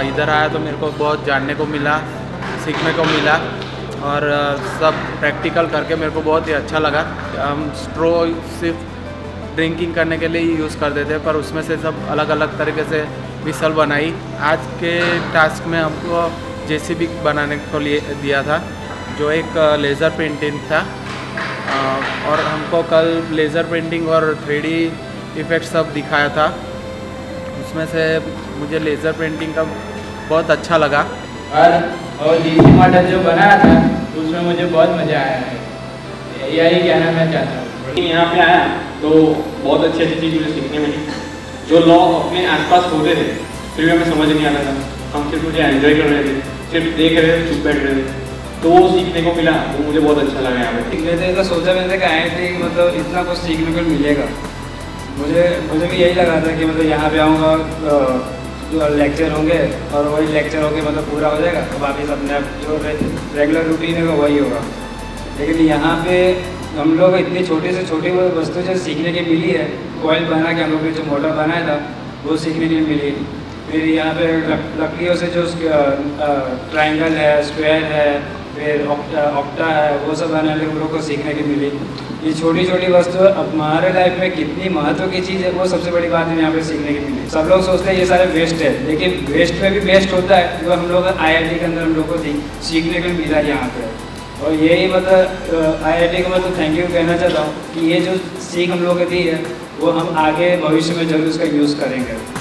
इधर आया तो मेरे को बहुत जानने को मिला, सीखने को मिला और सब प्रैक्टिकल करके मेरे को बहुत ही अच्छा लगा। हम स्ट्रो सिर्फ ड्रिंकिंग करने के लिए ही यूज़ करते थे, पर उसमें से सब अलग अलग तरीके से विसल बनाई। आज के टास्क में हमको जेसीबी बनाने को लिए दिया था, जो एक लेज़र पेंटिंग था, और हमको कल लेज़र पेंटिंग और 3D इफ़ेक्ट सब दिखाया था। उसमें से मुझे लेज़र पेंटिंग का बहुत अच्छा लगा और डीसी मॉडल जो बनाया था उसमें मुझे बहुत मज़ा आया है, यही कहना मैं चाहता हूँ। यहाँ पे आया तो बहुत अच्छी अच्छी चीज़ मुझे सीखने मिली। जो लॉ अपने आसपास होते थे फिर भी हमें समझ नहीं आता था, हम सिर्फ मुझे एंजॉय कर रहे थे, सिर्फ देख रहे थे, चुप बैठ रहे थे, तो वो सीखने को मिला, वो मुझे बहुत अच्छा लगा। यहाँ पे मैंने तो सोचा मैंने कि IIT मतलब इतना कुछ सीखने को मिलेगा। मुझे भी यही लगा था कि मतलब यहाँ पे आऊँगा जो लेक्चर होंगे और वही लेक्चर होके मतलब पूरा हो जाएगा, तो वापस अपने आप जो रेगुलर रूटीन है वही होगा। लेकिन यहाँ पे हम लोग इतनी छोटी से छोटी वस्तु जो सीखने की मिली है, ऑयल बना के हम लोग ने जो मोटर बनाया था वो सीखने के लिए मिली। फिर यहाँ पे लकड़ियों से जो ट्रायंगल है, स्क्वायर है, फिर ऑक्टा है, वो सब बनाने हम लोग को सीखने की मिली। ये छोटी छोटी वस्तु अब हमारे लाइफ में कितनी महत्व की चीज़ है, वो सबसे बड़ी बात है यहाँ पे सीखने की मिली। सब लोग सोचते हैं ये सारे वेस्ट है, लेकिन वेस्ट में भी बेस्ट होता है जो हम लोग IIT के अंदर हम लोग को सीखने को मिला यहाँ पे। और यही मतलब IIT को मतलब थैंक यू कहना चाहता हूँ कि ये जो सीख हम लोग को दी है वो हम आगे भविष्य में जरूर उसका यूज़ करेंगे।